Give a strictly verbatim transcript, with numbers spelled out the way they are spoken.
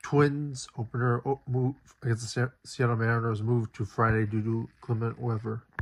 Twins opener oh, move against the Seattle Mariners moved to Friday due to clement weather.